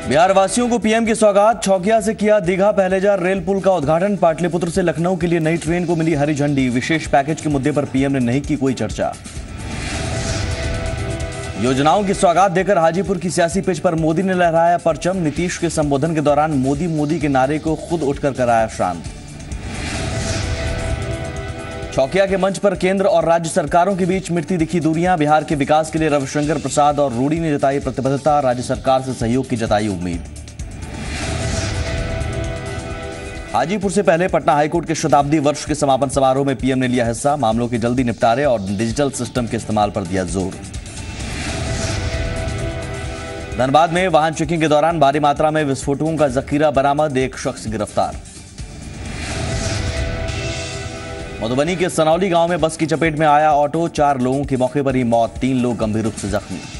बिहार वासियों को पीएम की सौगात। छौकिया से किया दीघा पहलेजार रेल पुल का उद्घाटन। पाटलिपुत्र से लखनऊ के लिए नई ट्रेन को मिली हरी झंडी। विशेष पैकेज के मुद्दे पर पीएम ने नहीं की कोई चर्चा। योजनाओं की सौगात देकर हाजीपुर की सियासी पिच पर मोदी ने लहराया परचम। नीतीश के संबोधन के दौरान मोदी मोदी के नारे को खुद उठकर कराया शांत। छौकिया के मंच पर केंद्र और राज्य सरकारों के बीच मिटती दिखी दूरियां। बिहार के विकास के लिए रविशंकर प्रसाद और रूडी ने जताई प्रतिबद्धता। राज्य सरकार से सहयोग की जताई उम्मीद। हाजीपुर से पहले पटना हाईकोर्ट के शताब्दी वर्ष के समापन समारोह में पीएम ने लिया हिस्सा। मामलों के जल्दी निपटारे और डिजिटल सिस्टम के इस्तेमाल पर दिया जोर। धनबाद में वाहन चेकिंग के दौरान भारी मात्रा में विस्फोटकों का जखीरा बरामद। एक शख्स गिरफ्तार। मधुबनी के सनौली गांव में बस की चपेट में आया ऑटो। 4 लोगों की मौके पर ही मौत, 3 लोग गंभीर रूप से जख्मी।